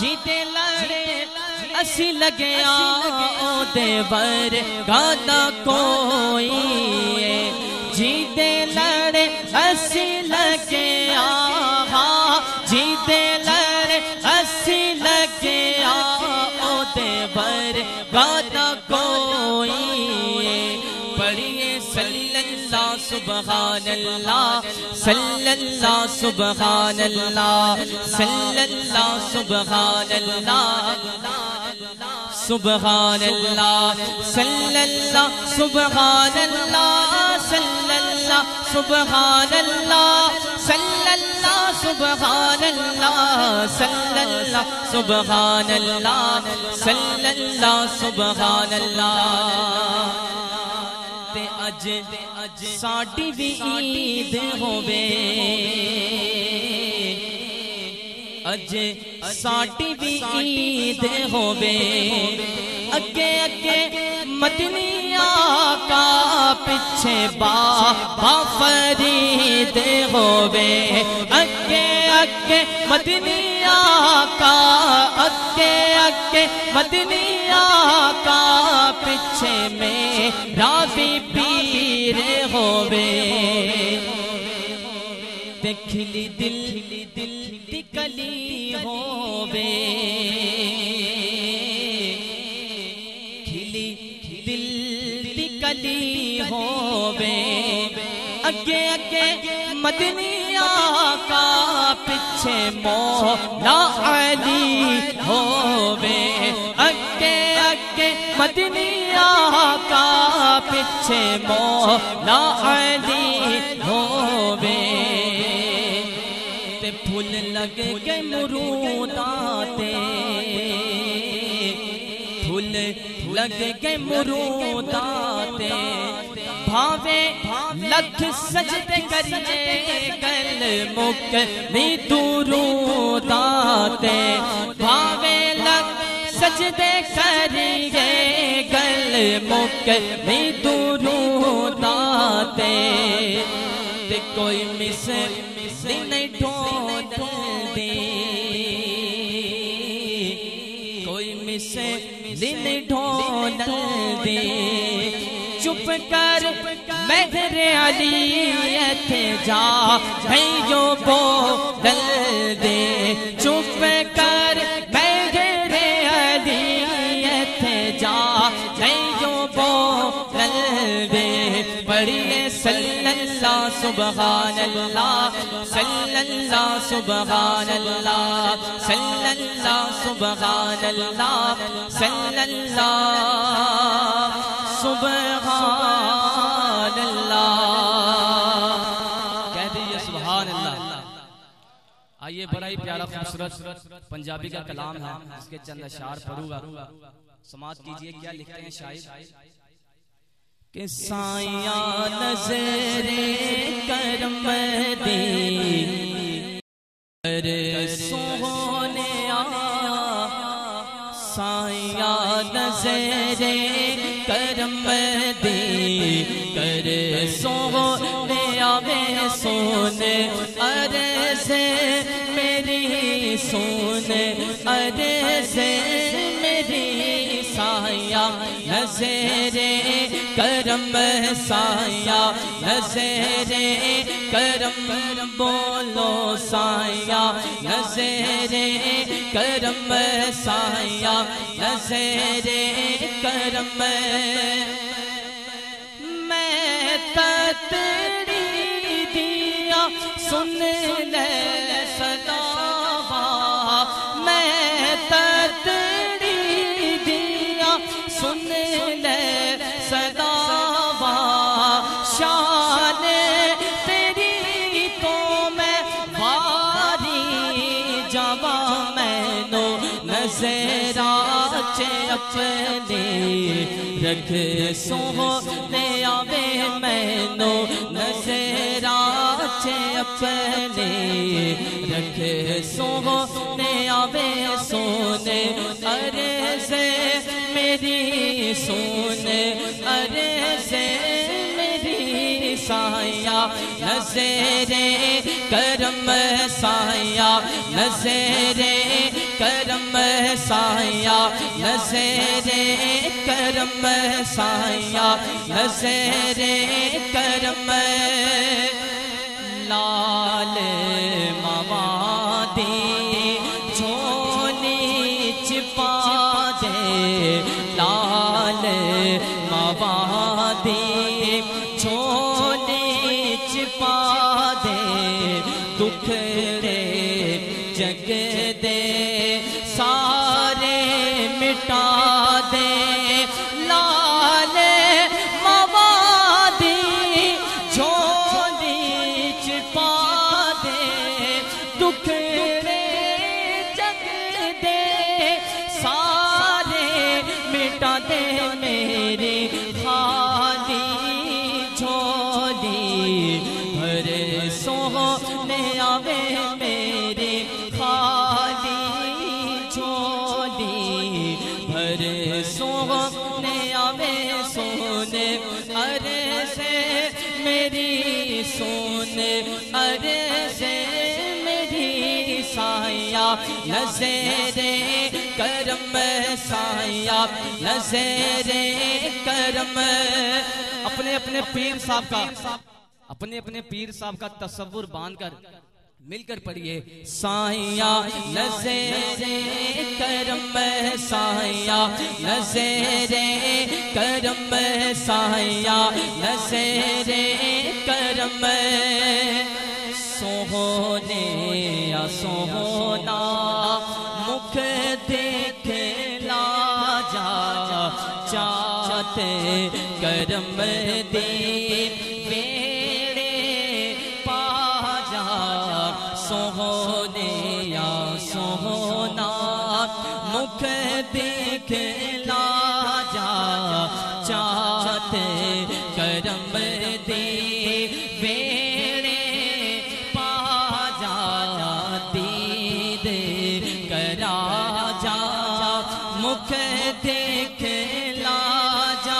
جیتے لڑے اسی لگیا او دیور گانا کوئی جیتے لڑے اسی لگیا جیتے لڑے اسی لگیا او دیور گانا کوئی پڑھیے صلی اللہ سبحان اللہ صلی اللہ سبحان اللہ صلی اللہ سبحان اللہ سبحان اللہ صلی اللہ سبحان اللہ صلی اللہ سبحان اللہ صلی اللہ سبحان اللہ صلی اللہ سبحان اللہ صلی اللہ سبحان اللہ تے اج ساڈی بھی عید ہووے اج ساڈی بھی عید ہووے اگے اگے مدنی آقا پیچھے بابا فرید ہووے اگے اگے مدنی آقا اگے اگے مدنی آقا پیچھے میں راوی پیر ہووے کھلی دل دی کلی ہووے کھلی دل دی کلی ہووے اگے اگے مدنی آقا پیچھے مولا علی ہووے اگے اگے مدنی آقا پیچھے مولا علی ہووے پھول لگ کے مروداتے پھول لگ کے مروداتے بھاوے لکھ سجدے کریے گل مک بھی دروداتے بھاوے لکھ سجدے کریے گل مک بھی دروداتے تے کوئی مصر نہیں ڈھونڈ دی کوئی مصر نہیں ڈھونڈ دی چپ کر مہر علی ایتھے جا بھائیو بولن دے چپ کر مہر علی ایتھے جا بھائیو بولن دے پڑھیے صلی اللہ سبحان اللہ صلی اللہ سبحان اللہ صلی اللہ سبحان اللہ صلی اللہ سبحان اللہ کہہ دیجئے سبحان اللہ آئیے بڑا ہی پیارا خوبصورت پنجابی کا کلام ہے اس کے چند اشعار پڑھوں گا سماعت کیجئے کیا لکھتے ہیں شاعر کہ سایہ نظر کرم دی کر سونے سایہ نظر کرم دی کر سونے آوے سونے عرض میری سونے عرض میری سایہ نظر کرم سایہ نظر کرم بولو سایہ نظر کرم سایہ نظر کرم میں تتڑی دیا سن لے صدا میں تتڑی دیا سن لے صدا شان تیری تو میں واری جوا میں نو نظر آچے اپنے رکھ سونے آوے میں نو نظر آچے اپنے رکھ سونے آوے سونے عرض میری سونے عرض میری سایہ نظر کرم سایہ نظر کرم سایہ نظر کرم سایہ نظر کرم لال موادی جھولی چپا دے لال موادی جھولی چپا دے دکھ رے جگ دے سارے مٹا دے لال موادی جھولی چپا دے دکھ رے جگ دے سارے مٹا دے میری خالی جھولی بھر سونے آوے میری خالی جھولی بھر سونے آوے سونے ارے سے میری سونے ارے سے میری سایہ نظر کرم سایہ نظر کرم اپنے اپنے پیر صاحب کا تصور باندھ کر مل کر پڑھیے سایہ نظر کرم سایہ نظر کرم سایہ نظر کرم سونے یا سونا مکھ دیکھلا جا چاہتے کرم دی ویڑے پا جا سونے یا سونا مکھ دیکھلا جا چاہتے کرم دی ویڑے پا جا دید کرا جا مکھ دیکھلا جا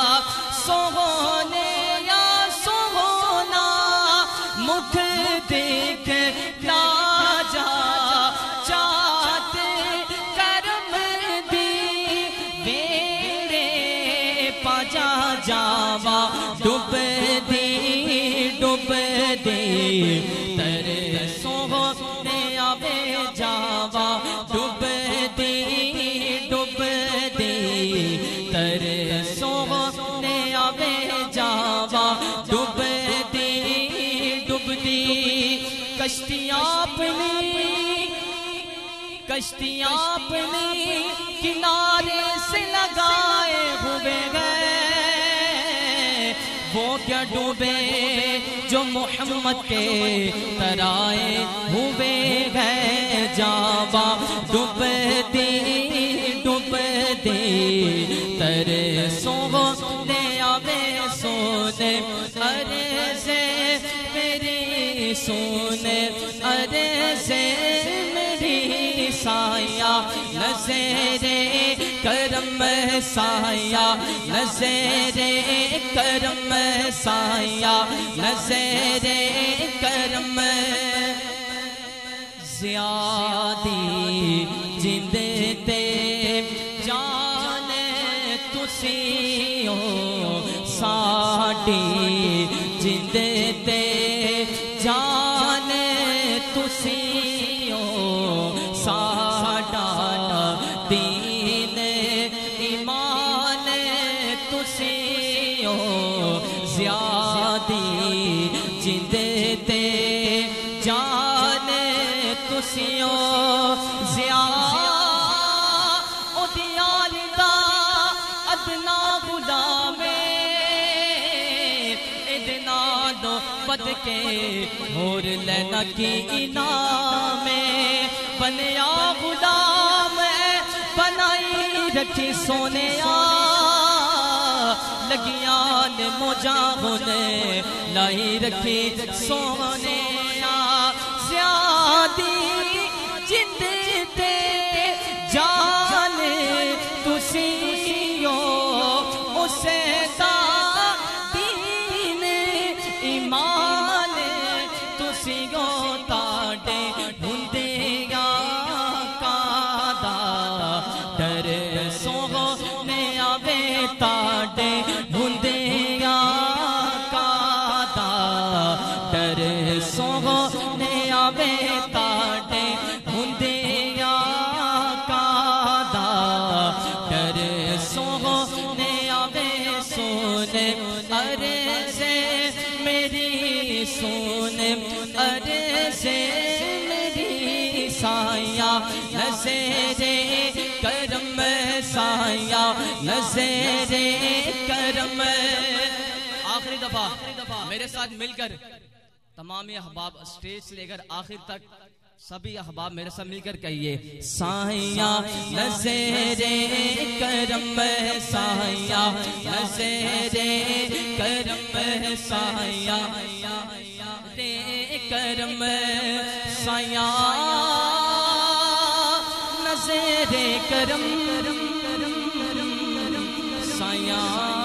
سونے یا سونا مکھ دیکھلا جا چاہتے کرم دی ویڑے پا جا جاوا ڈوب دی تر سونے آوے جاوا ڈوب دی تر سونے آوے جاوا ڈوب دی کشتیاں اپنی کنارے سے لگائے ہوئے گئے وہ کیا ڈوبے جو محمد کے ترائے ہوئے گئے جاوا ڈوب دی تر سونے آوے سونے ارے سے میری سونے ارے سے میری سایہ نظر کرم سایہ نظر کرم سایہ نظر کرم زیادی جند تے جان تسی ہو ساڈی جند تے جان تسی ہو ساڈا دین ایمان تسی ہو زیادی جند تے جان تسی ہو او دیال دا ادنا غلام ادنا دو بد کے اور لینا کی انعام بنیا غلام بنائی رکھی سونے لگیان مجاہن لائی رکھی سونے زیادی جند تے جان تسی ہو اسے دا دین ایمان تسی ہو تاڑے ہندے گا کا سایہ نظر کرم سایہ نظر کرم آخری دفعہ میرے ساتھ مل کر تمام احباب اسٹیج سے لے کر آخر تک سبھی احباب میرے ساتھ مل کر کہیے سایہ نظر کرم سایہ نظر کرم سایہ کرم سایہ نظر کرم سایہ